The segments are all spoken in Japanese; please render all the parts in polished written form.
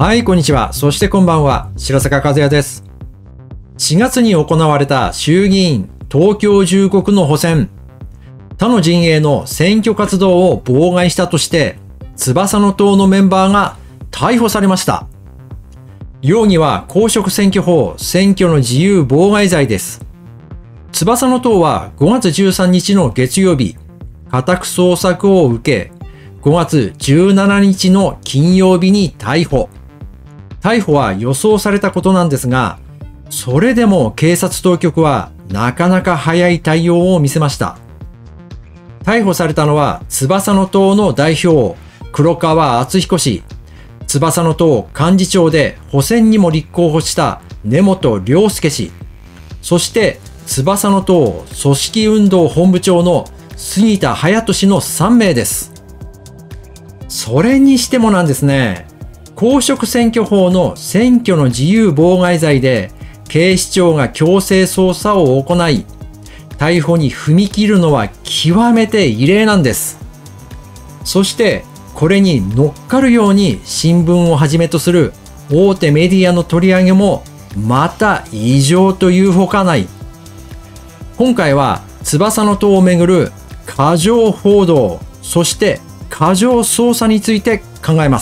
はい、こんにちは。そしてこんばんは。白坂和也です。4月に行われた衆議院東京15区の補選。他の陣営の選挙活動を妨害したとして、翼の党のメンバーが逮捕されました。容疑は公職選挙法選挙の自由妨害罪です。翼の党は5月13日の月曜日、家宅捜索を受け、5月17日の金曜日に逮捕。逮捕は予想されたことなんですが、それでも警察当局はなかなか早い対応を見せました。逮捕されたのは翼の党の代表、黒川敦彦氏、翼の党幹事長で補選にも立候補した根本亮介氏、そして翼の党組織運動本部長の杉田隼人氏の3名です。それにしてもなんですね、公職選挙法の選挙の自由妨害罪で警視庁が強制捜査を行い、逮捕に踏み切るのは極めて異例なんです。そしてこれに乗っかるように新聞をはじめとする大手メディアの取り上げもまた異常というほかない。今回は翼の党をめぐる過剰報道、そして過剰捜査について考えます。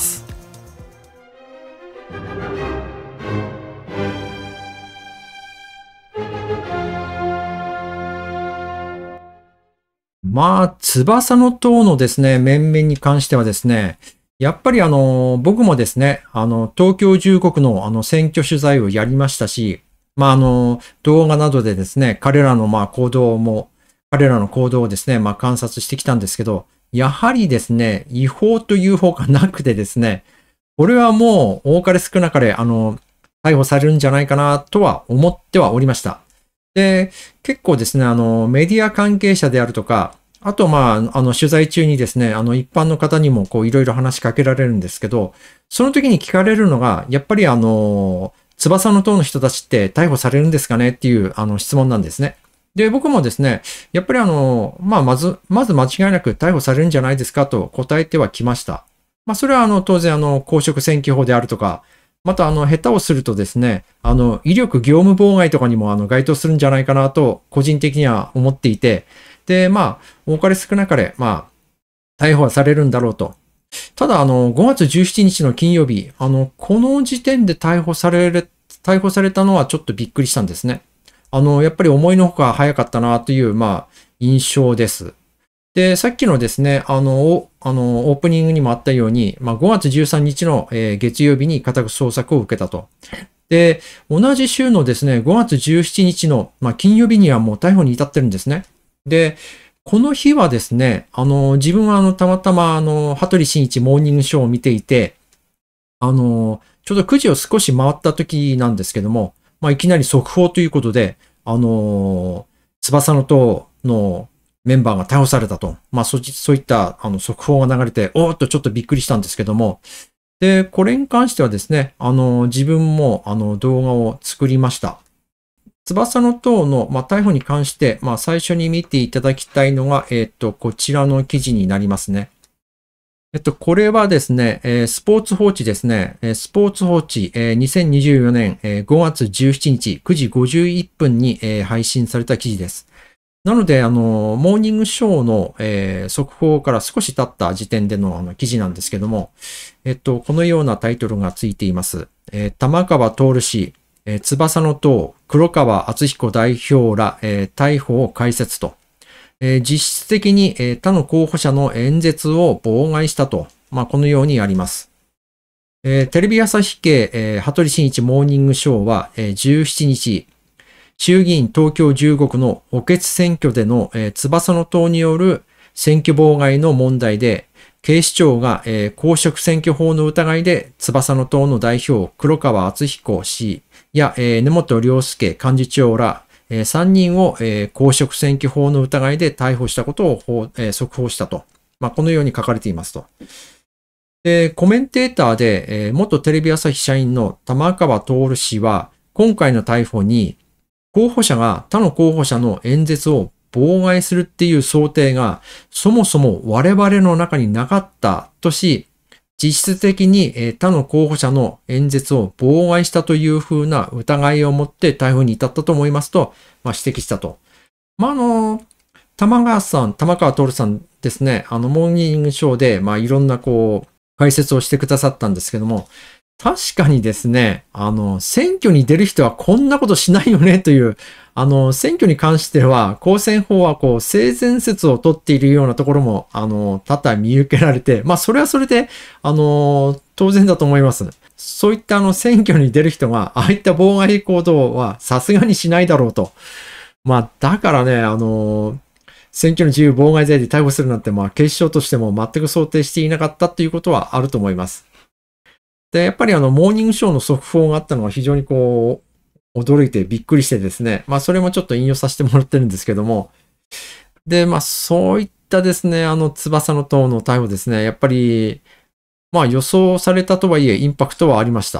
翼の党のですね、面々に関してはですね、やっぱり僕もですね、東京15区の選挙取材をやりましたし、動画などでですね、彼らの行動をですね、観察してきたんですけど、やはりですね、違法という方がなくてですね、これはもう多かれ少なかれ、逮捕されるんじゃないかなとは思ってはおりました。で、結構ですね、メディア関係者であるとか、あと、取材中にですね、一般の方にもいろいろ話しかけられるんですけど、その時に聞かれるのが、やっぱり翼の党の人たちって逮捕されるんですかねっていう質問なんですね。で、僕もですね、やっぱりまず間違いなく逮捕されるんじゃないですかと答えてはきました。それは当然公職選挙法であるとか、また下手をするとですね、威力業務妨害とかにも該当するんじゃないかなと個人的には思っていて、で、多かれ少なかれ、逮捕はされるんだろうと。ただ、5月17日の金曜日、この時点で逮捕されたのはちょっとびっくりしたんですね。やっぱり思いのほか早かったなという、印象です。で、さっきのですね、オープニングにもあったように、5月13日の月曜日に家宅捜索を受けたと。で、同じ週のですね、5月17日の金曜日にはもう逮捕に至ってるんですね。で、この日はですね、自分はたまたま羽鳥慎一モーニングショーを見ていて、ちょうど9時を少し回った時なんですけども、いきなり速報ということで、翼の党のメンバーが逮捕されたと。そういった速報が流れて、おーっとちょっとびっくりしたんですけども、で、これに関してはですね、自分も動画を作りました。翼の党の、逮捕に関して、最初に見ていただきたいのが、こちらの記事になりますね。これはですね、スポーツ報知ですね。スポーツ報知、2024年5月17日9時51分に配信された記事です。なので、モーニングショーの速報から少し経った時点での記事なんですけども、このようなタイトルがついています。玉川徹氏、翼の党、黒川敦彦代表ら、逮捕を解説と。実質的に、他の候補者の演説を妨害したと。このようにあります。テレビ朝日系、羽鳥慎一モーニングショーは、17日、衆議院東京15区の補欠選挙での、翼の党による選挙妨害の問題で、警視庁が、公職選挙法の疑いで翼の党の代表黒川敦彦氏や、根本亮介幹事長ら、3人を、公職選挙法の疑いで逮捕したことを、速報したと。このように書かれていますと。で、コメンテーターで、元テレビ朝日社員の玉川徹氏は、今回の逮捕に、候補者が他の候補者の演説を妨害するっていう想定がそもそも我々の中になかったとし、 実質的に他の候補者の演説を妨害したというふうな疑いを持って逮捕に至ったと思いますと、指摘したと。玉川徹さんですね、モーニングショーで、いろんな解説をしてくださったんですけども、確かにですね、選挙に出る人はこんなことしないよねという、選挙に関しては、公選法は性善説を取っているようなところも、多々見受けられて、それはそれで、当然だと思います。そういった選挙に出る人が、ああいった妨害行動はさすがにしないだろうと。だからね、選挙の自由妨害罪で逮捕するなんて、警視庁としても全く想定していなかったということはあると思います。で、やっぱりモーニングショーの速報があったのは非常に驚いてびっくりしてですね。それもちょっと引用させてもらってるんですけども。で、そういったですね、翼の塔の逮捕ですね。やっぱり、予想されたとはいえ、インパクトはありました。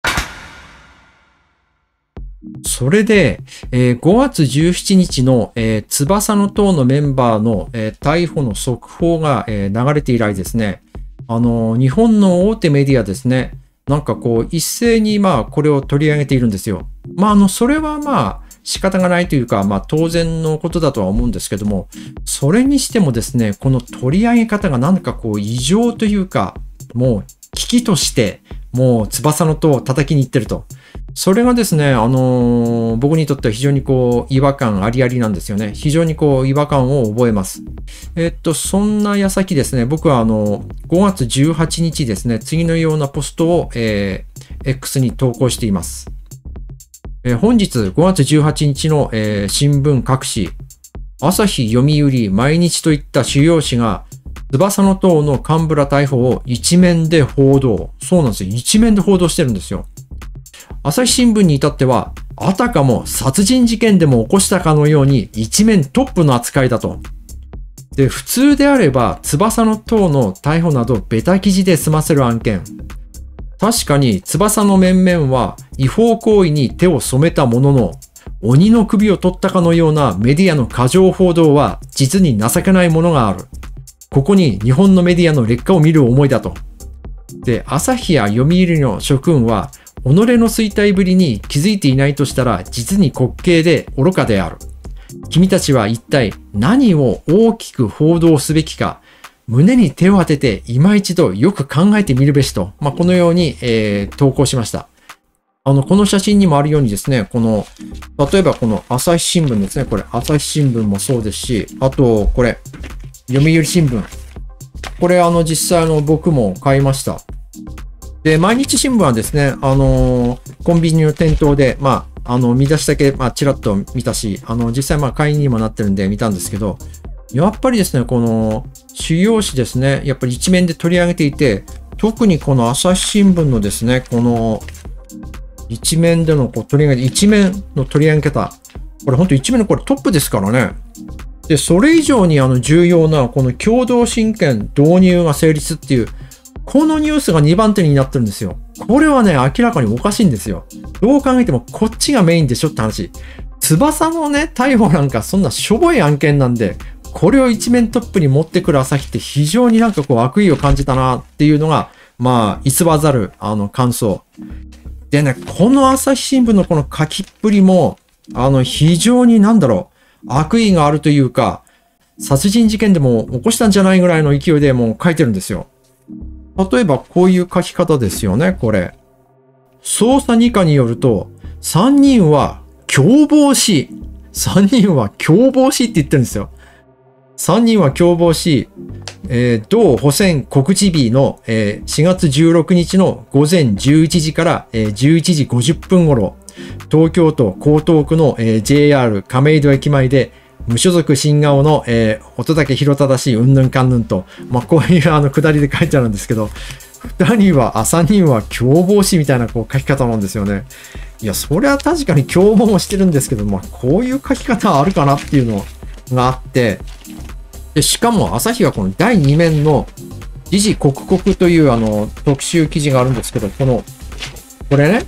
それで、5月17日の、翼の塔のメンバーの、逮捕の速報が、流れて以来ですね。日本の大手メディアですね。一斉にこれを取り上げているんですよ。それは仕方がないというか、当然のことだとは思うんですけども、それにしてもですね、この取り上げ方が異常というか、もう危機として、もう翼の塔を叩きに行ってると。それがですね、僕にとっては非常に違和感ありありなんですよね。非常に違和感を覚えます。そんな矢先ですね、僕は5月18日ですね、次のようなポストを、X に投稿しています。本日5月18日の、新聞各紙、朝日、読売、毎日といった主要紙が、翼の塔の幹部ら逮捕を一面で報道。そうなんですよ。一面で報道してるんですよ。朝日新聞に至っては、あたかも殺人事件でも起こしたかのように一面トップの扱いだと。で、普通であれば翼の塔の逮捕などベタ記事で済ませる案件。確かに翼の面々は違法行為に手を染めたものの、鬼の首を取ったかのようなメディアの過剰報道は実に情けないものがある。ここに日本のメディアの劣化を見る思いだと。で、朝日や読売の諸君は、己の衰退ぶりに気づいていないとしたら実に滑稽で愚かである。君たちは一体何を大きく報道すべきか、胸に手を当てて今一度よく考えてみるべしと、このように、投稿しました。この写真にもあるようにですね、例えばこの朝日新聞ですね、これ朝日新聞もそうですし、あとこれ、読売新聞。これ実際僕も買いました。で、毎日新聞はですね、コンビニの店頭で、見出しだけ、ちらっと見たし、実際会員にもなってるんで見たんですけど、やっぱりですね、この、主要紙ですね、やっぱり一面で取り上げていて、特にこの朝日新聞のですね、この、一面での取り上げ、一面の取り上げ方、これ本当一面のこれトップですからね。で、それ以上に重要な、この共同親権導入が成立っていう、このニュースが2番手になってるんですよ。これはね、明らかにおかしいんですよ。どう考えてもこっちがメインでしょって話。翼のね、逮捕なんかそんなしょぼい案件なんで、これを一面トップに持ってくる朝日って非常に悪意を感じたなっていうのが、偽らざる感想。でね、この朝日新聞のこの書きっぷりも、非常に悪意があるというか、殺人事件でも起こしたんじゃないぐらいの勢いでもう書いてるんですよ。例えばこういう書き方ですよね、これ。捜査2課によると、3人は共謀しって言ってるんですよ。3人は共謀し、同保線告示日の、4月16日の午前11時から、11時50分頃、東京都江東区の、JR 亀戸駅前で、無所属新顔の、音竹弘忠氏、うんぬんかんぬんと、こういう下りで書いてあるんですけど、3人は共謀しみたいな書き方なんですよね。いや、それは確かに共謀もしてるんですけど、こういう書き方あるかなっていうのがあって、でしかも朝日はこの第2面の時事刻々という特集記事があるんですけど、これね、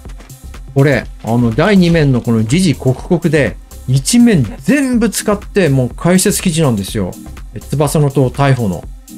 第2面のこの時事刻々で、一面全部使ってもう解説記事なんですよ。翼の塔逮捕の。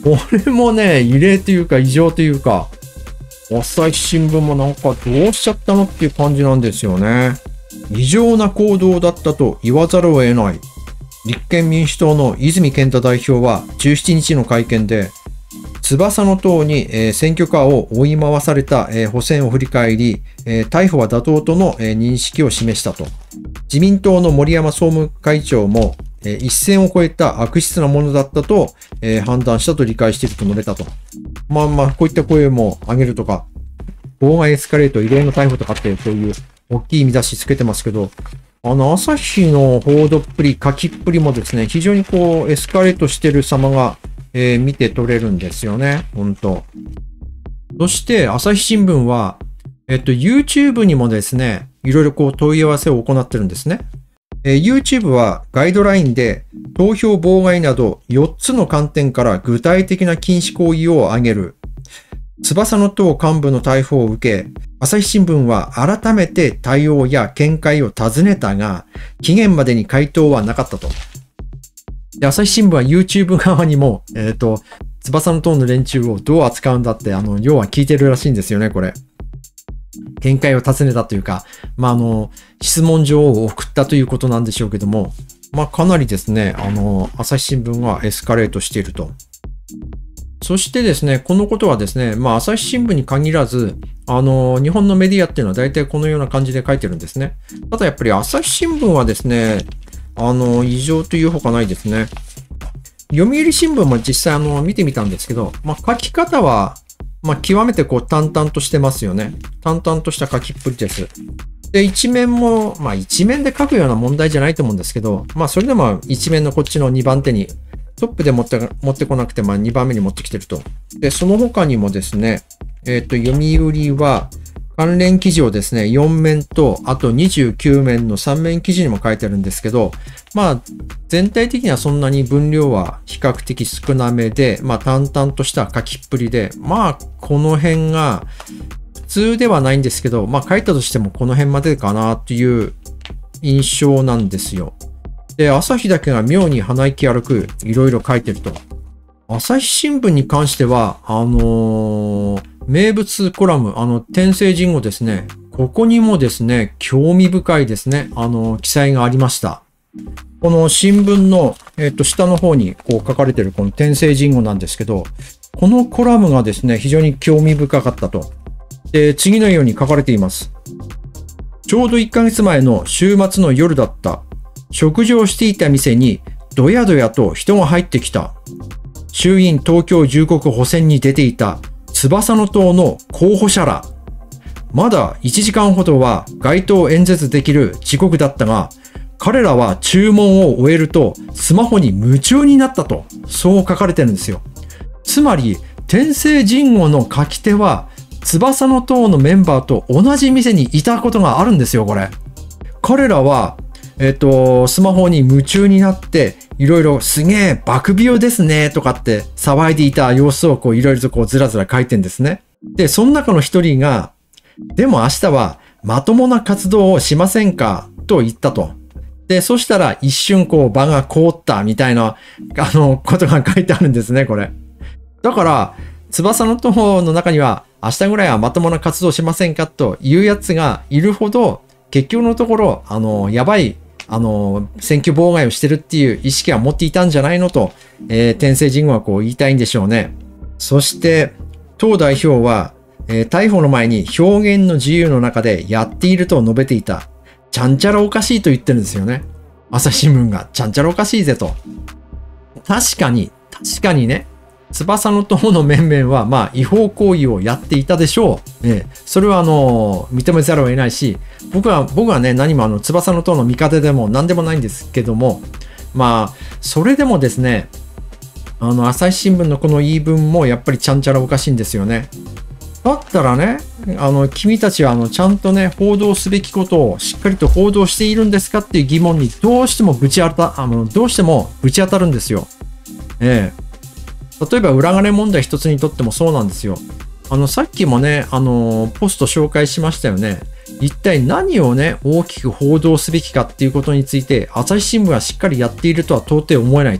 これもね、異例というか異常というか、朝日新聞もなんかどうしちゃったのっていう感じなんですよね。異常な行動だったと言わざるを得ない。立憲民主党の泉健太代表は17日の会見で、翼の党に選挙カーを追い回された補選を振り返り、逮捕は妥当との認識を示したと。自民党の森山総務会長も、一線を越えた悪質なものだったと判断したと理解していると述べたと。こういった声も上げるとか、妨害エスカレート、異例の逮捕とかって、そういう大きい見出しつけてますけど、朝日の報道っぷり、書きっぷりもですね、非常にエスカレートしてる様が、見て取れるんですよね。本当。そして、朝日新聞は、YouTube にもですね、いろいろ問い合わせを行ってるんですね。YouTube はガイドラインで投票妨害など4つの観点から具体的な禁止行為を挙げる。翼の党幹部の逮捕を受け、朝日新聞は改めて対応や見解を尋ねたが、期限までに回答はなかったと。で、朝日新聞は YouTube 側にも、翼の党の連中をどう扱うんだって、要は聞いてるらしいんですよね、これ。見解を尋ねたというか、質問状を送ったということなんでしょうけども、かなりですね、朝日新聞はエスカレートしていると。そしてですね、このことはですね、朝日新聞に限らず、日本のメディアっていうのは大体このような感じで書いてるんですね。ただやっぱり朝日新聞はですね、異常というほかないですね。読売新聞も実際見てみたんですけど、書き方は、極めて淡々としてますよね。淡々とした書きっぷりです。で、一面も、一面で書くような問題じゃないと思うんですけど、それでも一面のこっちの2番手に、トップで持ってこなくて、2番目に持ってきてると。で、その他にもですね、読売は、関連記事をですね、4面と、あと29面の3面記事にも書いてあるんですけど、全体的にはそんなに分量は比較的少なめで、淡々とした書きっぷりで、この辺が普通ではないんですけど、書いたとしてもこの辺までかなという印象なんですよ。で、朝日だけが妙に鼻息荒くいろいろ書いてると。朝日新聞に関しては、名物コラム、天聖人語ですね。ここにもですね、興味深いですね、記載がありました。この新聞の、下の方に書かれているこの天聖人語なんですけど、このコラムがですね、非常に興味深かったと。で、次のように書かれています。ちょうど1ヶ月前の週末の夜だった。食事をしていた店にどやどやと人が入ってきた。衆院東京15区補選に出ていた翼の党の候補者ら。まだ1時間ほどは街頭演説できる時刻だったが、彼らは注文を終えるとスマホに夢中になったと、そう書かれてるんですよ。つまり、天聖人語の書き手は翼の党のメンバーと同じ店にいたことがあるんですよ、これ。彼らはスマホに夢中になって、いろいろすげえ爆病ですねとかって騒いでいた様子をいろいろとずらずら書いてんですね。で、その中の一人が、でも明日はまともな活動をしませんかと言ったと。で、そしたら一瞬場が凍ったみたいな、ことが書いてあるんですね、これ。だから、翼の党の中には明日ぐらいはまともな活動しませんかというやつがいるほど、結局のところ、やばい選挙妨害をしてるっていう意識は持っていたんじゃないのと、天聖人語は言いたいんでしょうね。そして、党代表は、逮捕の前に表現の自由の中でやっていると述べていた。ちゃんちゃらおかしいと言ってるんですよね。朝日新聞が、ちゃんちゃらおかしいぜと。確かにね、翼の党の面々は、違法行為をやっていたでしょう。それは認めざるを得ないし、僕はね、何も翼の党の味方でも何でもないんですけども、それでもですね、朝日新聞のこの言い分もやっぱりちゃんちゃらおかしいんですよね。だったらね、君たちはちゃんとね、報道すべきことをしっかりと報道しているんですかっていう疑問にどうしてもぶち当たるんですよ。例えば裏金問題一つにとってもそうなんですよ。さっきもね、ポスト紹介しましたよね。一体何をね、大きく報道すべきかっていうことについて、朝日新聞はしっかりやっているとは到底思えないと。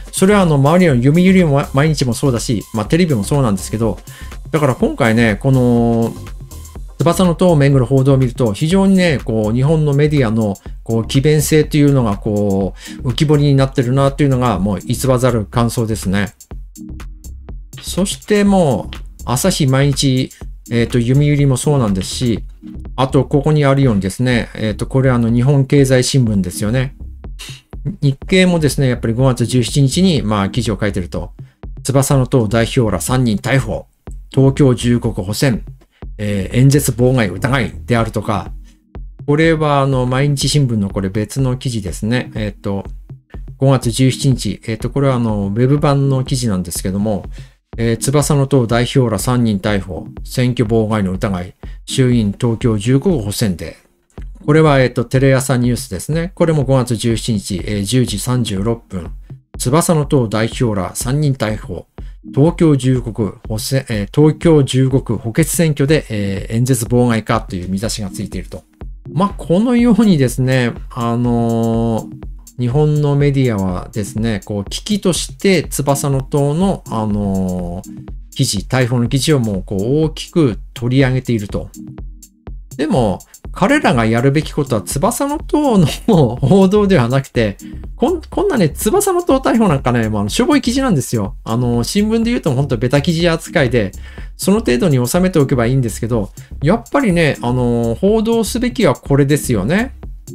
それは周りの読売も毎日もそうだし、まあテレビもそうなんですけど、だから今回ね、この、翼の塔をめぐる報道を見ると、非常にね、こう、日本のメディアの、こう、詭弁性というのが、こう、浮き彫りになってるなというのが、もう偽らざる感想ですね。そしてもう、朝日毎日、読売もそうなんですし、あと、ここにあるようにですね、これ日本経済新聞ですよね。日経もですね、やっぱり5月17日に、まあ、記事を書いてると、翼の塔代表ら3人逮捕、東京15区補選、演説妨害疑いであるとか、これは毎日新聞のこれ別の記事ですね。5月17日、これはウェブ版の記事なんですけども、翼の塔代表ら3人逮捕、選挙妨害の疑い、衆院東京15区補選で、これはテレ朝ニュースですね。これも5月17日、10時36分、翼の塔代表ら3人逮捕、東京15区補欠選挙で、演説妨害かという見出しがついていると。まあ、このようにですね、日本のメディアはですね、こう、危機として翼の塔の、記事、逮捕の記事をもう、こう、大きく取り上げていると。でも、彼らがやるべきことは翼の塔の報道ではなくて、こんなね、翼の塔逮捕なんかね、しょぼい記事なんですよ。新聞で言うと本当ベタ記事扱いで、その程度に収めておけばいいんですけど、やっぱりね、報道すべきはこれですよね。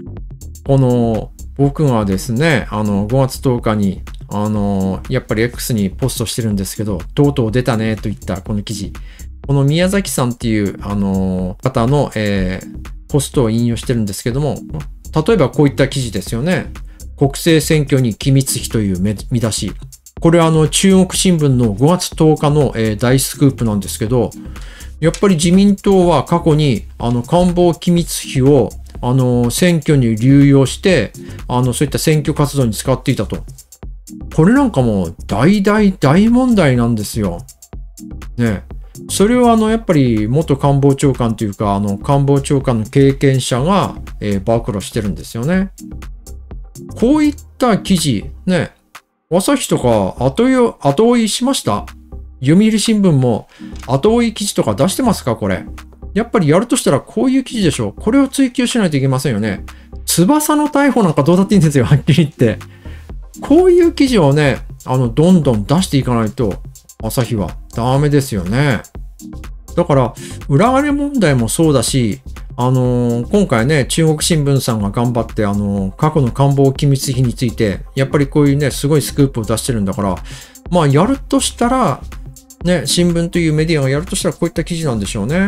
僕がですね、5月10日に、やっぱり X にポストしてるんですけど、とうとう出たねといったこの記事。この宮崎さんっていう、方の、ポストを引用してるんですけども、例えばこういった記事ですよね。国政選挙に機密費という見出し。これは中国新聞の5月10日の、大スクープなんですけど、やっぱり自民党は過去に官房機密費を選挙に流用して、そういった選挙活動に使っていたと。これなんかもう大問題なんですよ。ね。それをやっぱり元官房長官というか、官房長官の経験者が、暴露してるんですよね。こういった記事、ね、朝日とか後追いしました？読売新聞も後追い記事とか出してますかこれ。やっぱりやるとしたらこういう記事でしょ。これを追求しないといけませんよね。翼の逮捕なんかどうだっていいんですよ、はっきり言って。こういう記事をね、どんどん出していかないと、朝日はダメですよね。だから、裏金問題もそうだし、今回ね、中国新聞さんが頑張って、過去の官房機密費について、やっぱりこういうね、すごいスクープを出してるんだから、まあ、やるとしたら、ね、新聞というメディアがやるとしたらこういった記事なんでしょうね。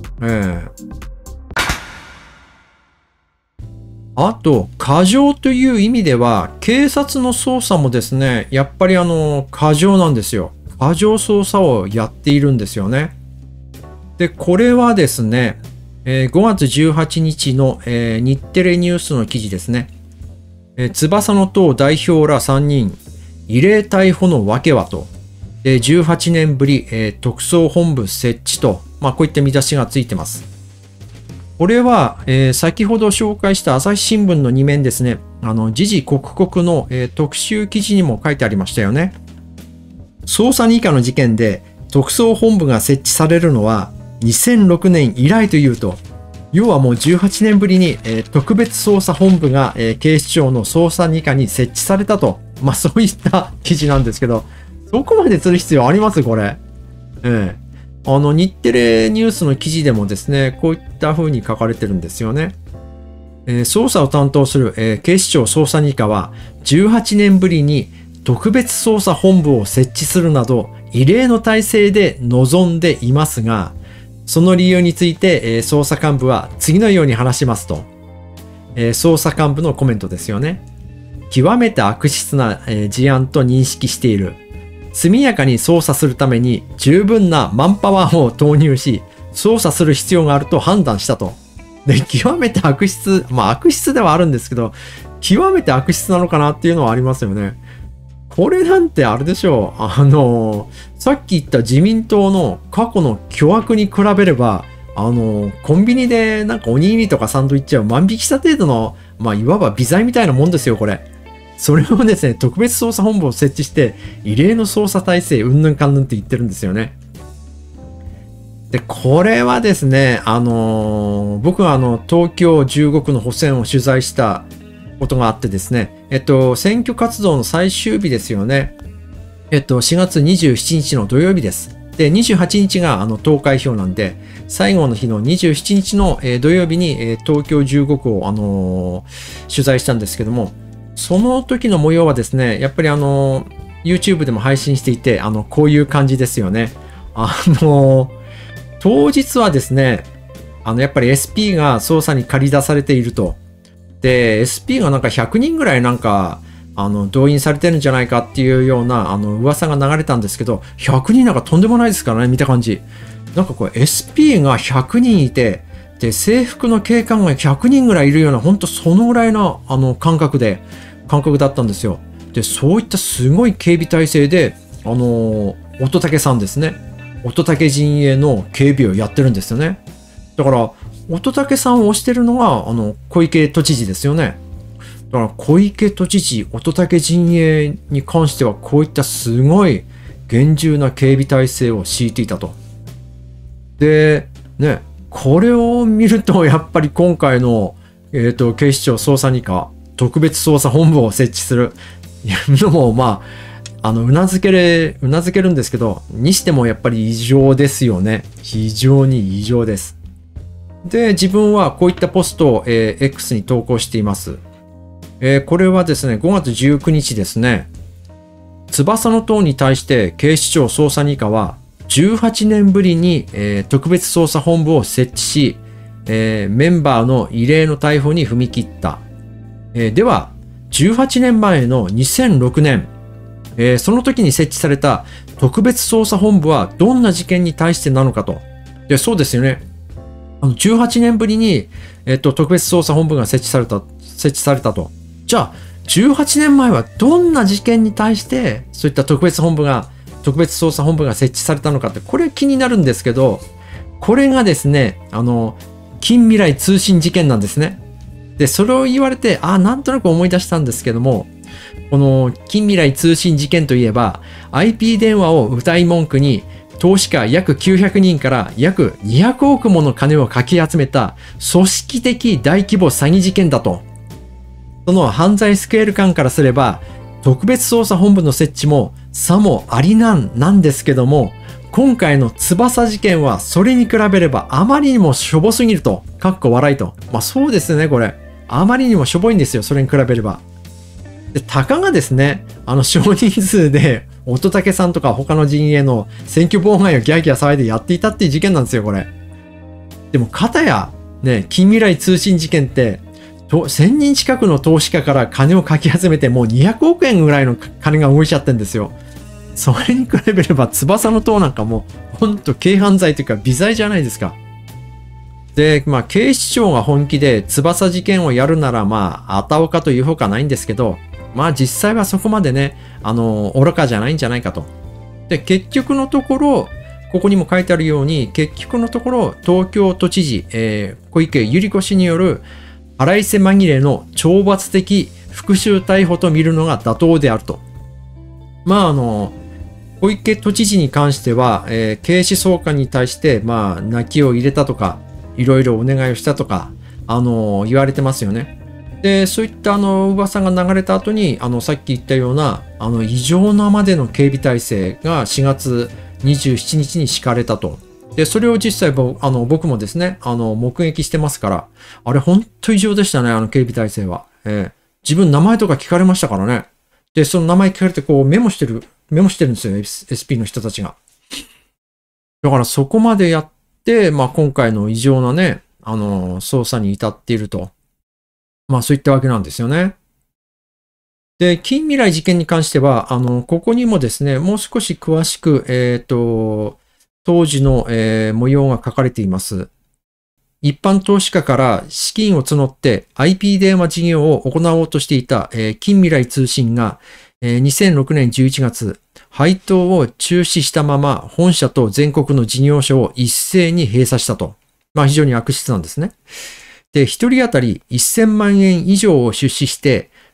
あと、過剰という意味では、警察の捜査もですね、やっぱり過剰なんですよ。過剰捜査をやっているんですよね。で、これはですね、5月18日の、日テレニュースの記事ですね。翼の塔代表ら3人、異例逮捕の訳はと。18年ぶり、特捜本部設置と、まあ、こういった見出しがついてます。これは、先ほど紹介した朝日新聞の2面ですね。時事刻々の、特集記事にも書いてありましたよね。捜査二課の事件で特捜本部が設置されるのは2006年以来というと、要はもう18年ぶりに、特別捜査本部が、警視庁の捜査二課に設置されたと。まあそういった記事なんですけど、そこまでする必要ありますこれ。日テレニュースの記事でもですね、こういった風に書かれてるんですよね。捜査を担当する、警視庁捜査二課は18年ぶりに特別捜査本部を設置するなど異例の体制で臨んでいますが、その理由について、捜査幹部は次のように話しますと、捜査幹部のコメントですよね。極めて悪質な、事案と認識している。速やかに捜査するために十分なマンパワーを投入し、捜査する必要があると判断したと。で、極めて悪質、まあ悪質ではあるんですけど、極めて悪質なのかなっていうのはありますよね。これなんてあれでしょう。さっき言った自民党の過去の巨悪に比べれば、コンビニでなんかおにぎりとかサンドイッチを万引きした程度の、まあいわば微罪みたいなもんですよ、これ。 それをですね、特別捜査本部を設置して、異例の捜査体制、うんぬんかんぬんって言ってるんですよね。で、これはですね、僕は東京15区の補選を取材したことがあってですね、選挙活動の最終日ですよね。4月27日の土曜日です。で、28日が投開票なんで、最後の日の27日の土曜日に東京15区を取材したんですけども、その時の模様はですね、やっぱりYouTube でも配信していて、こういう感じですよね。当日はですね、やっぱり SP が捜査に駆り出されていると。で、SP がなんか100人ぐらいなんか、動員されてるんじゃないかっていうような、噂が流れたんですけど、100人なんかとんでもないですからね、見た感じ。なんかこれ SP が100人いて、で、制服の警官が100人ぐらいいるような、ほんとそのぐらいの、感覚だったんですよ。で、そういったすごい警備体制で、乙武さんですね。乙武陣営の警備をやってるんですよね。だから、乙武さんを推してるのが、小池都知事ですよね。だから小池都知事、乙武陣営に関してはこういったすごい厳重な警備体制を敷いていたと。で、ね、これを見るとやっぱり今回の、警視庁捜査二課特別捜査本部を設置するのも、まあ、うなずけるんですけど、にしてもやっぱり異常ですよね。非常に異常です。で、自分はこういったポストを、X に投稿しています。これはですね、5月19日ですね。翼の塔に対して警視庁捜査二課は18年ぶりに、特別捜査本部を設置し、メンバーの異例の逮捕に踏み切った。では、18年前の2006年、その時に設置された特別捜査本部はどんな事件に対してなのかと。で、そうですよね。18年ぶりに、特別捜査本部が設置されたと。じゃあ、18年前はどんな事件に対して、そういった特別捜査本部が設置されたのかって、これ気になるんですけど、これがですね、近未来通信事件なんですね。で、それを言われて、なんとなく思い出したんですけども、この近未来通信事件といえば、IP 電話を謳い文句に、投資家約900人から約200億もの金をかき集めた組織的大規模詐欺事件だと。その犯罪スケール感からすれば、特別捜査本部の設置もさもありなんですけども、今回の翼事件はそれに比べればあまりにもしょぼすぎると、かっこ笑いと。まあそうですね、これ。あまりにもしょぼいんですよ、それに比べれば。で、たかがですね、少人数で、乙武さんとか他の陣営の選挙妨害をギャーギャー騒いでやっていたっていう事件なんですよ、これ。でも、片や、ね、近未来通信事件って、1000人近くの投資家から金をかき集めて、もう200億円ぐらいの金が動いちゃってんですよ。それに比べれば、翼の塔なんかもう、ほんと軽犯罪というか微罪じゃないですか。で、まあ、警視庁が本気で翼事件をやるなら、まあ、あたおかというほかないんですけど、まあ、実際はそこまでね、愚かじゃないんじゃないかと。で、結局のところ、ここにも書いてあるように、結局のところ、東京都知事、小池百合子氏による、腹いせ紛れの懲罰的復讐逮捕と見るのが妥当であると。まあ、小池都知事に関しては、警視総監に対して、まあ、泣きを入れたとか、いろいろお願いをしたとか、言われてますよね。で、そういった噂が流れた後に、さっき言ったような、異常なまでの警備体制が4月27日に敷かれたと。で、それを実際僕もですね、目撃してますから、あれ本当異常でしたね、警備体制は。自分名前とか聞かれましたからね。で、その名前聞かれてこうメモしてるんですよ、SP の人たちが。だからそこまでやって、まあ今回の異常なね、捜査に至っていると。まあそういったわけなんですよね。で、近未来事件に関しては、ここにもですね、もう少し詳しく、当時の、模様が書かれています。一般投資家から資金を募って IP 電話事業を行おうとしていた、近未来通信が、2006年11月、配当を中止したまま本社と全国の事業所を一斉に閉鎖したと。まあ非常に悪質なんですね。で、一人当たり1000万円以上を出資して、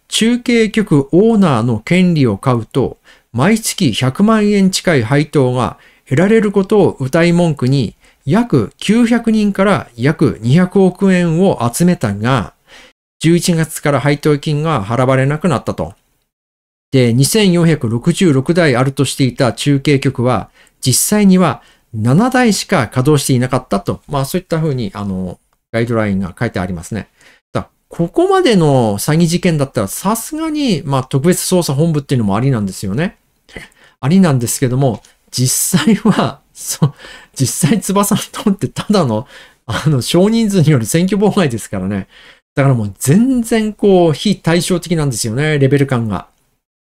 中継局オーナーの権利を買うと、毎月100万円近い配当が得られることを謳い文句に、約900人から約200億円を集めたが、11月から配当金が払われなくなったと。で、2466台あるとしていた中継局は、実際には7台しか稼働していなかったと。そういったふうに、ガイドラインが書いてありますね。ここまでの詐欺事件だったら、さすがに、特別捜査本部っていうのもありなんですよね。ありなんですけども、実際は、実際翼の党ってただの、少人数による選挙妨害ですからね。だからもう全然非対照的なんですよね、レベル感が。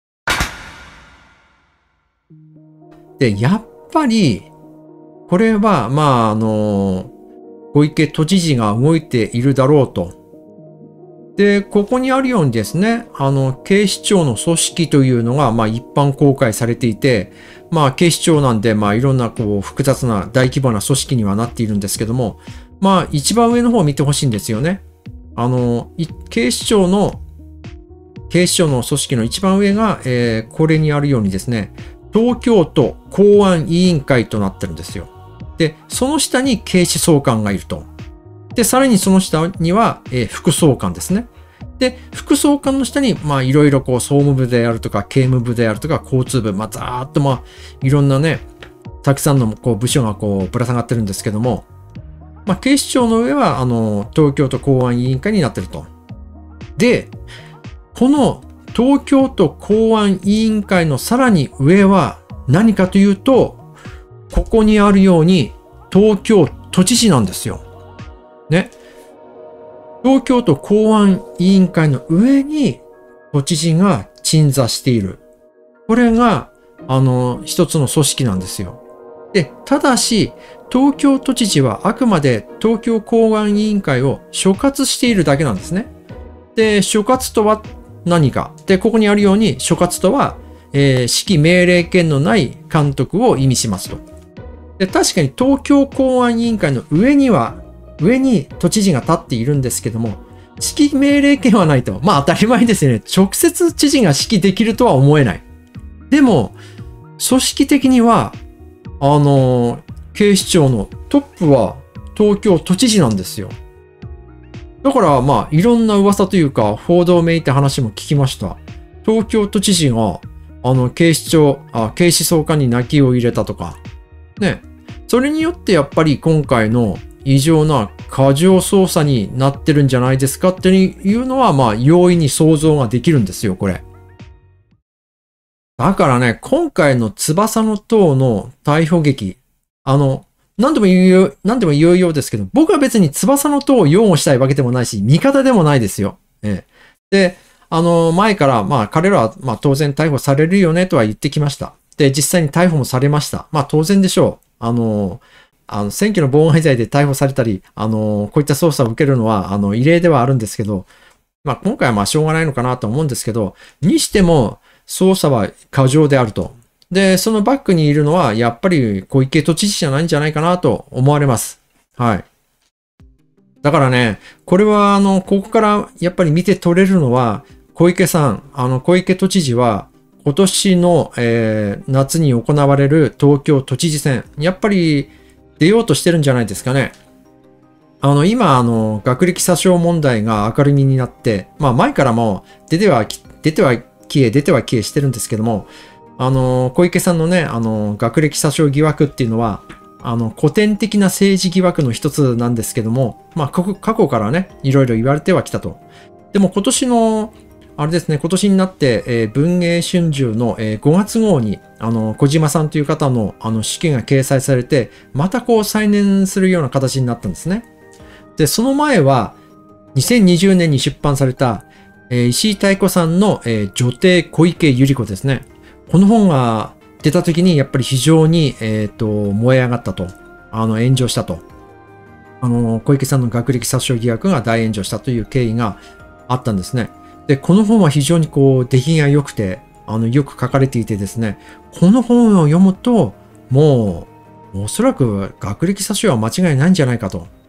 で、やっぱり、これは、小池都知事が動いているだろうと。で、ここにあるようにですね、警視庁の組織というのが、一般公開されていて、警視庁なんで、いろんな、複雑な大規模な組織にはなっているんですけども、一番上の方を見てほしいんですよね。警視庁の組織の一番上が、これにあるようにですね、東京都公安委員会となってるんですよ。で、その下に警視総監がいると。で、さらにその下には、副総監ですね。で、副総監の下に、いろいろ総務部であるとか、刑務部であるとか、交通部、ざーっといろんなね、たくさんの部署がぶら下がってるんですけども、警視庁の上は、東京都公安委員会になってると。で、この東京都公安委員会のさらに上は何かというと、ここにあるように、東京都知事なんですよ。ね。東京都公安委員会の上に都知事が鎮座している。これが、一つの組織なんですよ。で、ただし、東京都知事はあくまで東京公安委員会を所轄しているだけなんですね。で、所轄とは何か。で、ここにあるように、所轄とは、指揮命令権のない監督を意味しますと。で、確かに東京公安委員会の上に都知事が立っているんですけども、指揮命令権はないと。当たり前ですね。直接知事が指揮できるとは思えない。でも、組織的には、警視庁のトップは東京都知事なんですよ。だからいろんな噂というか報道めいて話も聞きました。東京都知事が警視総監に泣きを入れたとか。ね。それによってやっぱり今回の異常な過剰捜査になってるんじゃないですかっていうのは容易に想像ができるんですよ、これ。だからね、今回の翼の党の逮捕劇、何でも言うようですけど、僕は別に翼の党を擁護したいわけでもないし、味方でもないですよ。で、前から、彼らは、当然逮捕されるよねとは言ってきました。で、実際に逮捕もされました。当然でしょう。選挙の妨害罪で逮捕されたり、こういった捜査を受けるのは、異例ではあるんですけど、今回はしょうがないのかなと思うんですけど、にしても、捜査は過剰であると。で、そのバックにいるのは、やっぱり小池都知事じゃないんじゃないかなと思われます。はい。だからね、これは、ここからやっぱり見て取れるのは、小池都知事は、今年の、夏に行われる東京都知事選、やっぱり出ようとしてるんじゃないですかね。今、学歴詐称問題が明るみになって、前からも出ては消えしてるんですけども、小池さんのね、学歴詐称疑惑っていうのは、古典的な政治疑惑の一つなんですけども、過去からね、いろいろ言われてはきたと。でも今年になって、文藝春秋の、5月号に、小島さんという方の、手記が掲載されて、また再燃するような形になったんですね。で、その前は、2020年に出版された、石井妙子さんの、女帝小池百合子ですね。この本が出た時にやっぱり非常に、燃え上がったと。炎上したと。小池さんの学歴詐称疑惑が大炎上したという経緯があったんですね。で、この本は非常に出来が良くて、よく書かれていてですね、この本を読むと、もう、おそらく学歴詐称は間違いないんじゃないかと。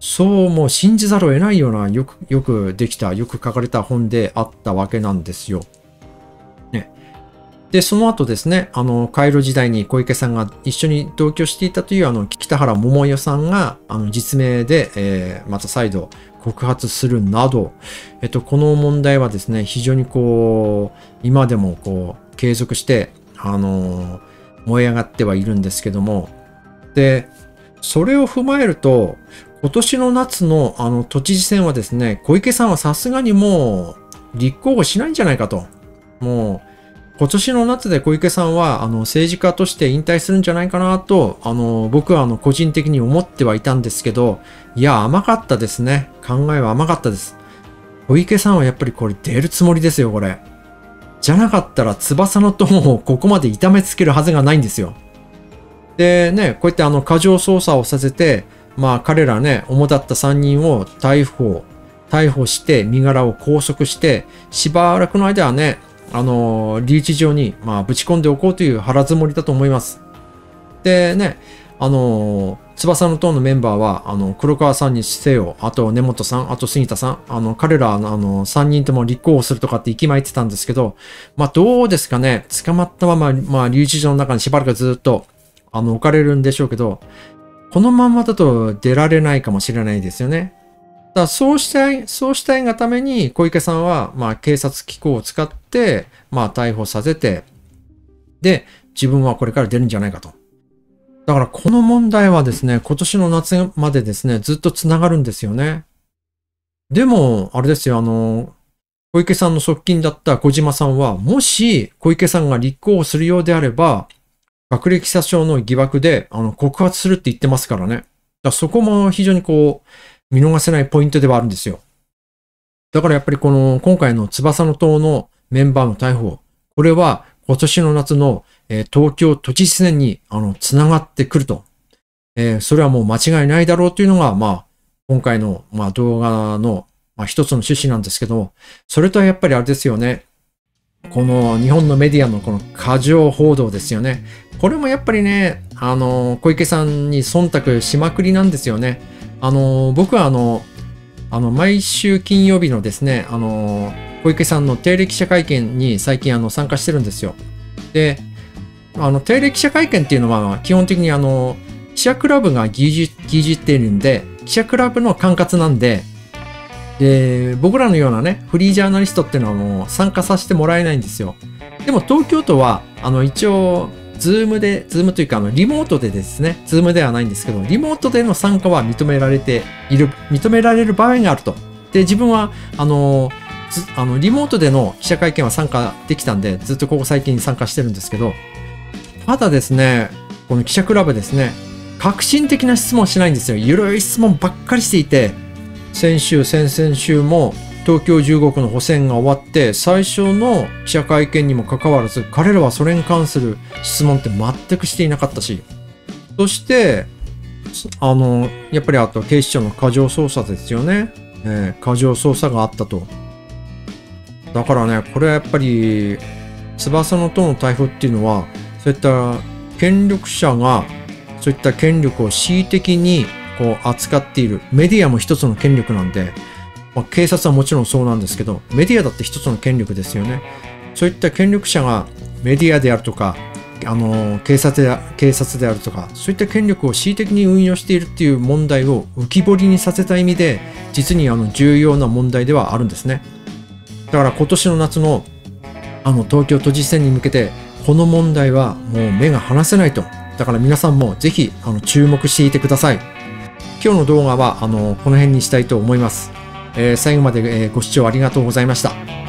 そうもう信じざるを得ないようなよくできた、よく書かれた本であったわけなんですよ。ね。で、その後ですね、カイロ時代に小池さんが一緒に同居していたという北原桃代さんが、実名で、また再度告発するなど、この問題はですね、非常に今でも継続して、燃え上がってはいるんですけども、で、それを踏まえると、今年の夏の都知事選はですね、小池さんはさすがにもう立候補しないんじゃないかと。もう、今年の夏で小池さんは政治家として引退するんじゃないかなと、僕は個人的に思ってはいたんですけど、いや、甘かったですね。考えは甘かったです。小池さんはやっぱりこれ出るつもりですよ、これ。じゃなかったら翼の塔をここまで痛めつけるはずがないんですよ。でね、こうやって過剰捜査をさせて、まあ彼らね、主だった3人を逮捕して、身柄を拘束して、しばらくの間はね、留置場に、まあ、ぶち込んでおこうという腹積もりだと思います。でね、翼の塔のメンバーは、黒川さんにせよ、あと根本さん、あと杉田さん、彼ら、3人とも立候補するとかって息巻いてたんですけど、まあ、どうですかね、捕まったまま、まあ、留置場の中にしばらくずっと、置かれるんでしょうけど、このまんまだと出られないかもしれないですよね。だからそうしたいがために小池さんは、まあ、警察機構を使って、まあ、逮捕させて、で、自分はこれから出るんじゃないかと。だからこの問題はですね、今年の夏までですね、ずっと繋がるんですよね。でも、あれですよ、小池さんの側近だった小島さんは、もし小池さんが立候補するようであれば、学歴詐称の疑惑で告発するって言ってますからね。だからそこも非常に見逃せないポイントではあるんですよ。だからやっぱり今回の翼の党のメンバーの逮捕、これは今年の夏の、東京都知事選につながってくると。それはもう間違いないだろうというのが、まあ、今回の、まあ、動画の、まあ、一つの趣旨なんですけども、それとはやっぱりあれですよね。この日本のメディアのこの過剰報道ですよね。これもやっぱりね、小池さんに忖度しまくりなんですよね。僕は毎週金曜日のですね、小池さんの定例記者会見に最近参加してるんですよ。で、定例記者会見っていうのは基本的に記者クラブが牛耳っているんで、記者クラブの管轄なんで、で、僕らのようなね、フリージャーナリストっていうのはもう参加させてもらえないんですよ。でも東京都は、一応、ズームというか、リモートでですね、ズームではないんですけど、リモートでの参加は認められる場合があると。で、自分は、リモートでの記者会見は参加できたんで、ずっとここ最近参加してるんですけど、ただですね、この記者クラブですね、革新的な質問しないんですよ。ゆるい質問ばっかりしていて、先々週も東京15区の補選が終わって、最初の記者会見にもかかわらず、彼らはそれに関する質問って全くしていなかったし、そして、やっぱりあと警視庁の過剰捜査ですよね。過剰捜査があったと。だからね、これはやっぱり、翼の党の逮捕っていうのは、そういった権力者が、そういった権力を恣意的に扱っている。メディアも一つの権力なんで、まあ、警察はもちろんそうなんですけど、メディアだって一つの権力ですよね。そういった権力者がメディアであるとか、警察であるとか、そういった権力を恣意的に運用しているっていう問題を浮き彫りにさせた意味で、実に重要な問題ではあるんですね。だから今年の夏の東京都知事選に向けて、この問題はもう目が離せないと。だから皆さんもぜひ注目していてください。今日の動画はこの辺にしたいと思います。最後までご視聴ありがとうございました。